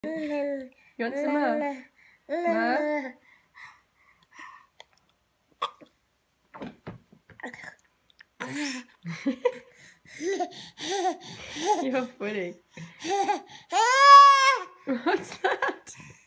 You want some more? More? You're funny. What's that?